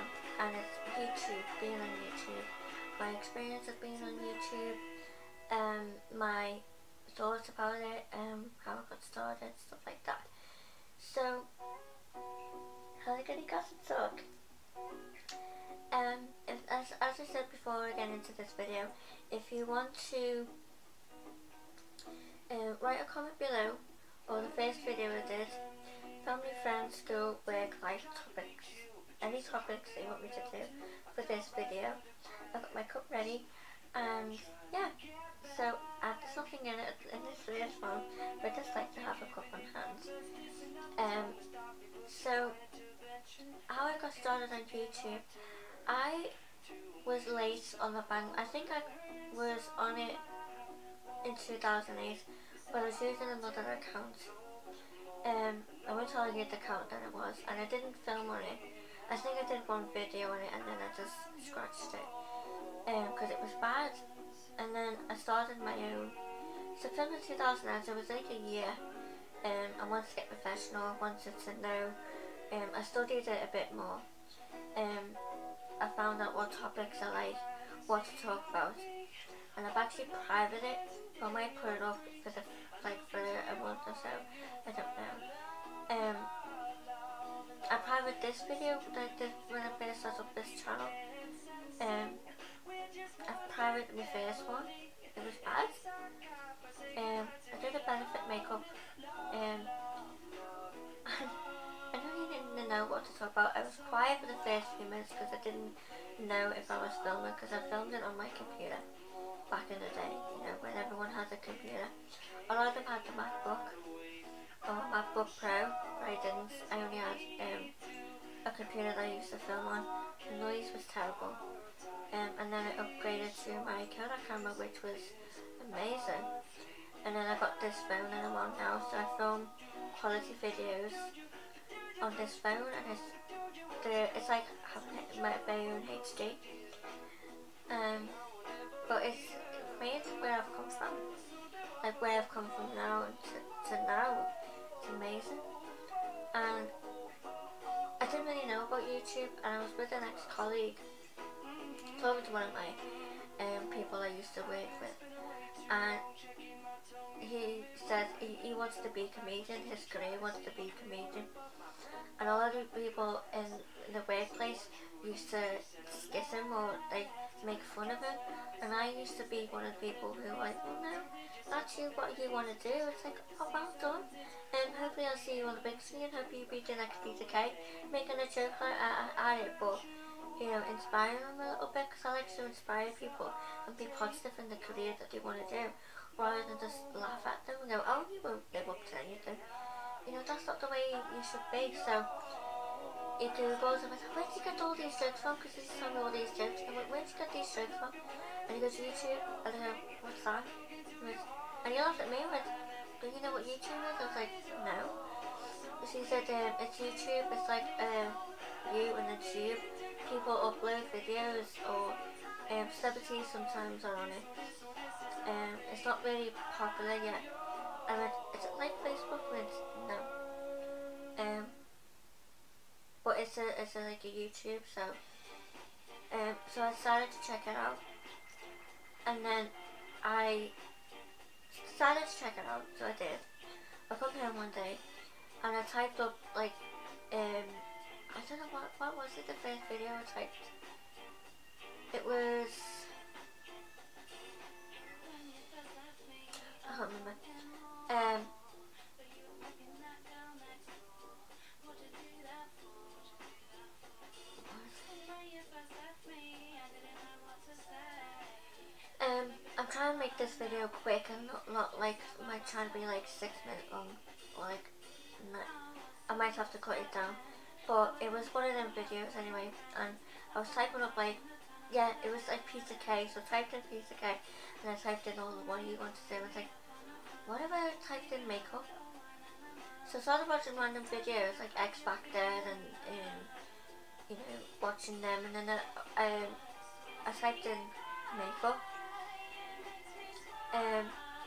one, and it's YouTube, being on YouTube, my experience of being on YouTube, my thoughts about it, how I got started, stuff like that. So, HelloKittyGossip talk. As I said before I get into this video, if you want to write a comment below, or the first video I did, family, friends, school, work, life topics, any topics that you want me to do for this video. I've got my cup ready, and yeah, so there's nothing in it in this first one, but I just like to have a cup on hand. So how I got started on YouTube, I was late on the bank. I think I was on it in 2008, but I was using another account. I won't tell you the account that it was, and I didn't film on it. I think I did one video on it, and then I just scratched it, because it was bad. And then I started my own. September 2009, so it was like a year. I wanted to get professional, wanted to know. I studied it a bit more. I found out what topics I like, what to talk about, and I've actually privated it. I might put it up for a month or so. I don't know. I privated this video that I did when I first set up this channel. I privated my first one. It was bad. I did a benefit makeup. I don't even know what to talk about. I was quiet for the first few minutes because I didn't know if I was filming, because I filmed it on my computer back in the day, you know, when everyone had a computer. A lot of them had the MacBook or MacBook Pro, but I didn't. I only had a computer that I used to film on. The noise was terrible. And then I upgraded to my Kodak camera, which was amazing. And then I got this phone that I'm on now, so I film quality videos on this phone, and it's like having my own HD. But it's made where I've come from, like where I've come from now to now. It's amazing. And I didn't really know about YouTube, and I was with an ex-colleague talking to one of my people I used to work with, and he said he wants to be a comedian. His career wants to be a comedian, and a lot of people in the workplace used to skit him or like make fun of him, and I used to be one of the people who were like, oh no, that's what you want to do. It's like, oh, well done, and hopefully I'll see you on the big screen. Hope you beat the next Peter Kay, making a joke at it, but you know, inspiring them a little bit, because I like to inspire people and be positive in the career that they want to do, rather than just laugh at them and go, oh, you won't live up to anything. You know, that's not the way you should be. So he goes and I said, where did you get all these jokes from? Because he's telling me all these jokes. And I went, where did you get these jokes from? And he goes, YouTube. And I go, what's that? And he laughed at me and went, do you know what YouTube is? I was like, no. So he said, it's YouTube. It's like you and then tube. People upload videos, or celebrities sometimes are on it. It's not really popular yet. I went, is it like Facebook? I went, no. But it's like a YouTube, so so I decided to check it out, and then I decided to check it out, so I did. I come home one day, and I typed up like I don't know what was it, the first video I typed. It was, I can't remember. I'm trying to make this video quick and not like, might try to be like 6 minutes long, or like, I might have to cut it down. But it was one of them videos anyway, and I was typing up like, yeah, it was like Peter Kay, so I typed in Peter Kay, and I typed in all the what you want to do. I was like, what if I typed in makeup? So I started watching random videos like X Factor and you know, watching them, and then I typed in makeup, and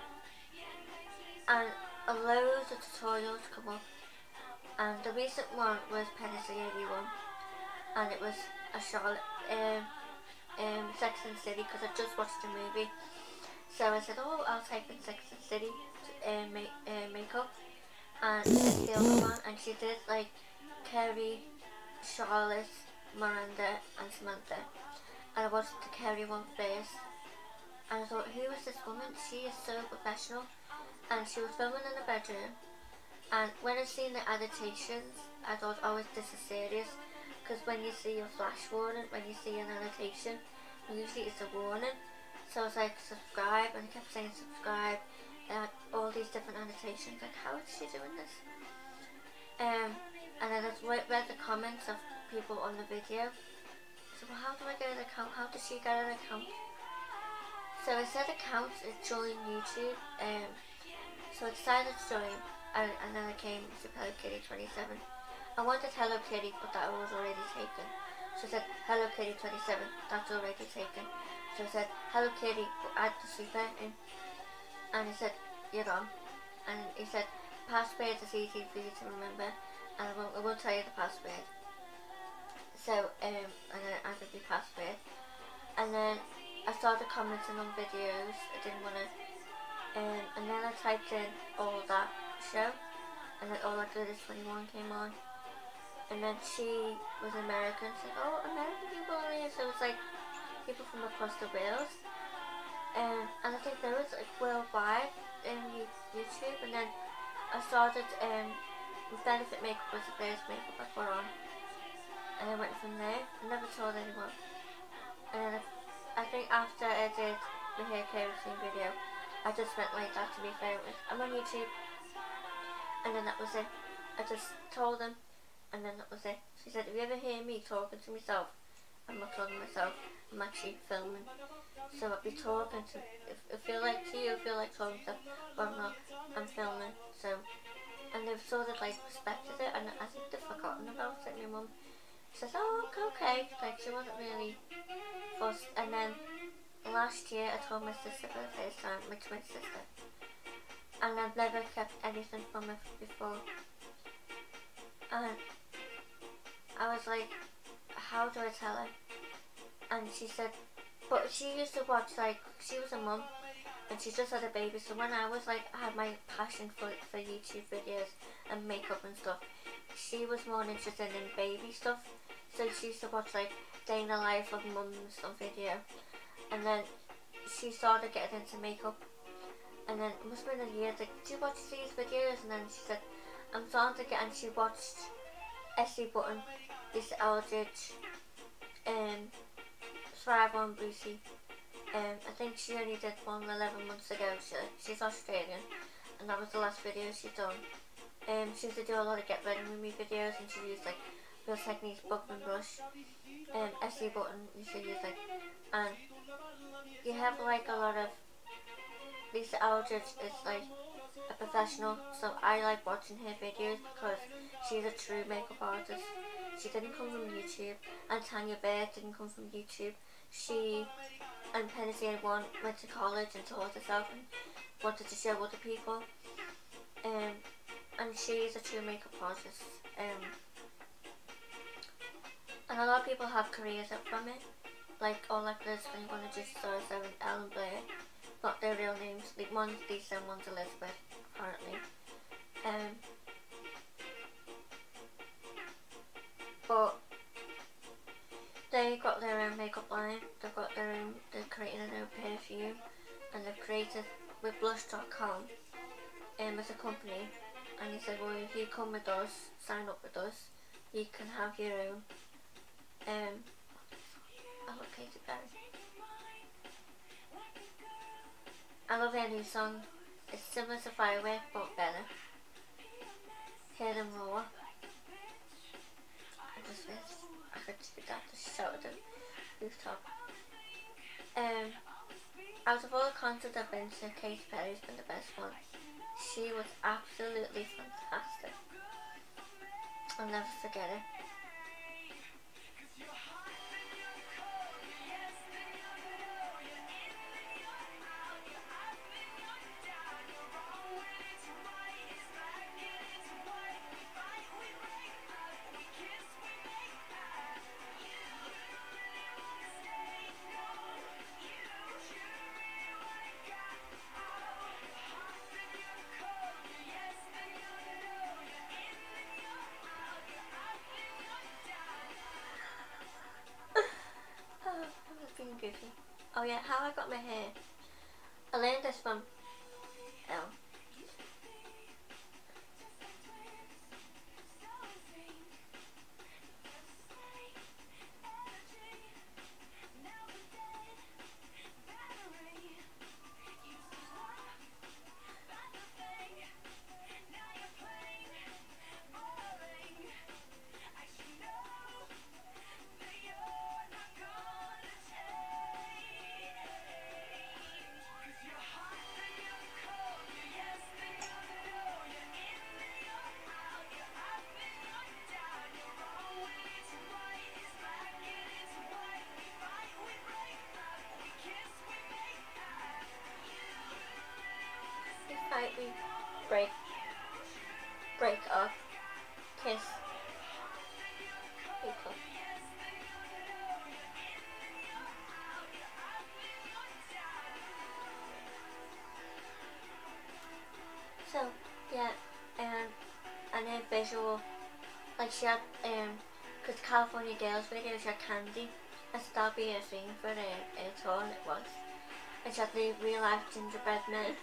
loads of tutorials come up, and the recent one was Penny 81, and it was a Charlotte Sex and the City because I just watched the movie. So I said, oh, I'll type in Sex and the City makeup, and the other one, and she did like Kerry, Charlotte, Miranda and Samantha, and I watched the Kerry one first, and I thought, who is this woman? She is so professional. And she was filming in a bedroom, and when I seen the annotations, I thought, oh, this is serious, because when you see a flash warning, when you see an annotation, usually it's a warning. So I was like, subscribe, and I kept saying subscribe, and all these different annotations, like, how is she doing this? And then I read the comments of people on the video. So, well, how do I get an account? How does she get an account? So I said account is join YouTube. So I decided to join, and then I came to Hello Kitty 27. I wanted Hello Kitty, but that was already taken. So I said Hello Kitty 27, that's already taken. So I said Hello Kitty, add the super in, and he said you're on. And he said password is easy for you to remember, and I will tell you the password. So and I added the password, and then I started commenting on videos. I didn't want to. And then I typed in all that show, and then All That Glitters 21 came on, and then she was American, so oh, American people on here, so it was like people from across the world, and I think there was like worldwide in YouTube, and then I started, Benefit Makeup was the first makeup I put on, and I went from there. I never told anyone, and then I think after I did the hair care routine video, I just went like that, to be fair. I'm on YouTube, and then that was it. I just told them, and then that was it. She said, if you ever hear me talking to myself, I'm not talking to myself, I'm actually filming. So I'll be talking to, if I feel like to you, I feel like talking to, but I'm not, I'm filming. So, and they've sort of like respected it, and I think they've forgotten about it. My mum says, oh, okay, like she wasn't really fussed. And then last year I told my sister for the first time, my twin sister, and I've never kept anything from her before, and I was like, how do I tell her? And she said, but she used to watch, like, she was a mum and she just had a baby, so when I was like, I had my passion for YouTube videos and makeup and stuff, she was more interested in baby stuff, so she used to watch like day in the life of mums on video. And then she started getting into makeup, and then it must have been a year, like, do you watch these videos? And then she said, I'm starting to get, and she watched Essie Button, this Aldridge, Thrive on Brucey. I think she only did one 11 months ago. She's Australian, and that was the last video she's done. She used to do a lot of get ready with me videos, and she used like Real Techniques Bookman brush. Essie Button used to use like, and you have like a lot of, Lisa Aldridge is like a professional, so I like watching her videos because she's a true makeup artist. She didn't come from YouTube, and Tanya Bear didn't come from YouTube. She and Penny went to college and taught herself and wanted to show other people. And she is a true makeup artist. And a lot of people have careers up from it. Like All That Glitters 21 and Just Star 7, Ellen Blair. Not their real names. Like one's Lisa and one's Elizabeth, apparently. But they got their own makeup line. They've got their own. They're creating their own perfume, and they've created with Blush.com as a company. And he said, well, if you come with us, sign up with us, you can have your own. I love Katy Perry. I love their new song. It's similar to Firework, but better. Hear them roar. I just wish I could do that, just shout at the rooftop. Out of all the concerts I've been to, Katy Perry's been the best one. She was absolutely fantastic. I'll never forget it. Oh yeah, how I got my hair. I learned this from Elle. Fight, we break up, kiss people. So yeah, and then visual, like she had cause California Girls video, she had candy, and so that'd be a theme for a tour, and it was. And she had the real life gingerbread men.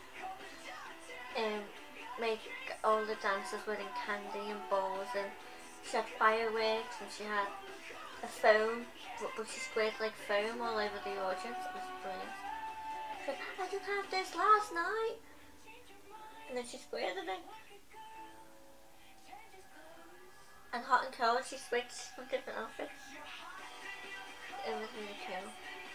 Make all the dancers wearing candy and balls, and she had fireworks, and she had a foam, but she squared like foam all over the audience. It was brilliant. She said, I didn't have this last night, and then she squared it in. And hot and cold, she switched from different outfits. It was really cool.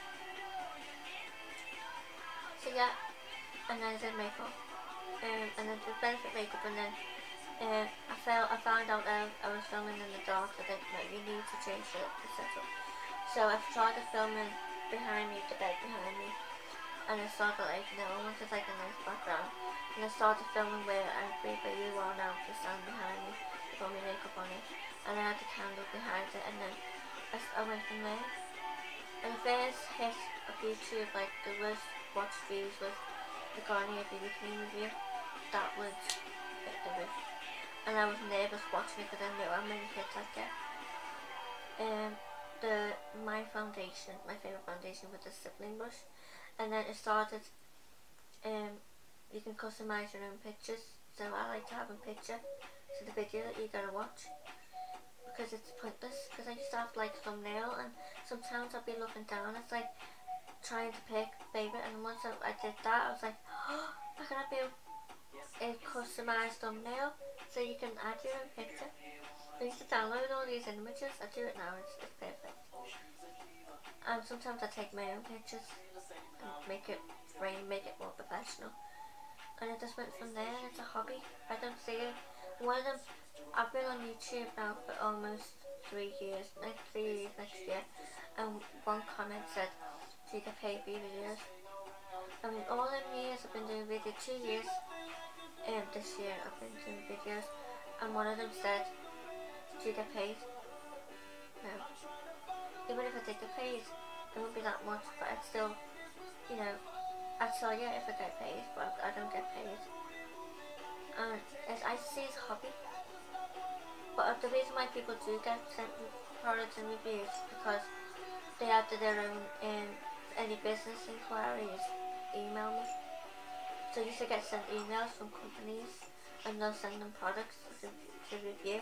So yeah, and then I did makeup. And then did benefit makeup, and then I found out that I was filming in the dark. I think no, you need to change the setup. So I started filming behind me, the bed behind me, and I started like, I wanted like a nice background, and I started filming where you are now, to stand behind me with all my makeup on it, and I had the candle behind it, and then I went from there. And the first hit of YouTube, like the worst watch views, was the Garnier BB Cream review. That was hit the roof, and I was nervous watching it because I knew how many hits I'd get. My favourite foundation was the stippling brush, and then it started. You can customise your own pictures, so I like to have a picture to the video that you gotta watch, because it's pointless. Because I used to have like thumbnail, and sometimes I'd be looking down. It's like trying to pick favourite, and once I did that, I was like, oh, I can have a customised thumbnail, so you can add your own picture. I used to download all these images. I do it now. It's perfect. And sometimes I take my own pictures and make it more professional. And it just went from there. And it's a hobby. I don't see it. One of them, I've been on YouTube now for almost 3 years. Next 3 years next year. And one comment said, "Do you get paid for your videos?" I mean, all them years I've been doing video, 2 years. This year I've been doing videos, and one of them said, "Do you get paid?" No. Even if I did get paid, it wouldn't be that much, but I'd still, I'd tell you if I get paid, but I don't get paid. And I see it as a hobby. But the reason why people do get sent products and reviews is because they add to their own, any business inquiries, email me. So I used to get sent emails from companies, and they'll send them products to review.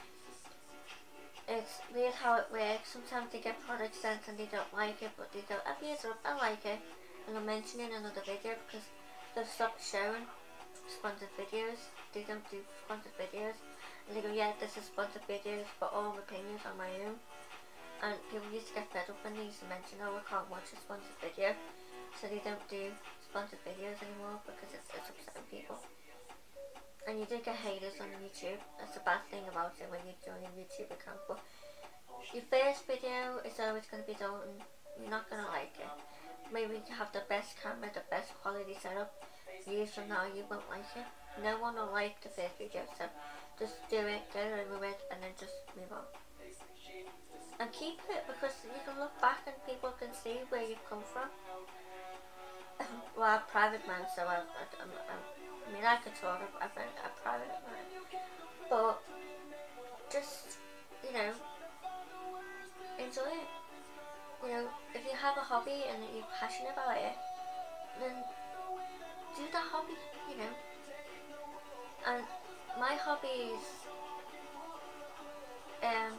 It's weird how it works. Sometimes they get products sent and they don't like it, but they go, "I've used it, I like it," and I'll mention it in another video, because they've stopped showing sponsored videos. They don't do sponsored videos, and they go, "Yeah, this is sponsored videos, but all my opinions are my own." And people used to get fed up when they used to mention, "Oh, I can't watch a sponsored video," so they don't do sponsored videos anymore, because it's upsetting people. And you do get haters on YouTube. That's the bad thing about it when you join a YouTube account. But your first video is always going to be dull, and you're not going to like it. Maybe you have the best camera, the best quality setup. Years from now, you won't like it. No one will like the first video, so just do it, get it over with, and then just move on. And keep it, because you can look back and people can see where you've come from. Well, I'm a private man, so I could talk. I've been a private man, but just enjoy it. You know, if you have a hobby and you're passionate about it, then do that hobby, you know. And my hobbies, um,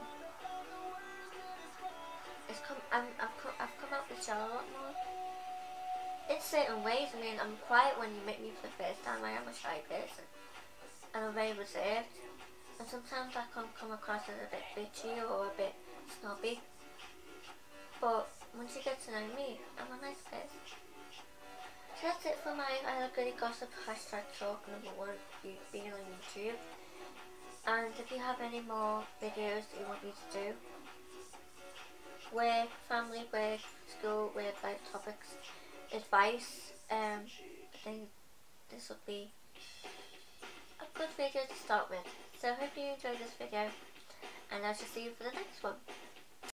I've come out with y'all a lot more. In certain ways, I mean, I'm quiet when you meet me for the first time. I am a shy person, and I'm very reserved. And sometimes I can come across as a bit bitchy or a bit snobby. But once you get to know me, I'm a nice person. So that's it for my HelloKittyGossip hashtag talk #1 being on YouTube. And if you have any more videos that you want me to do, work, family, work, school, work life topics, advice, I think this would be a good video to start with. So I hope you enjoyed this video, and I shall see you for the next one.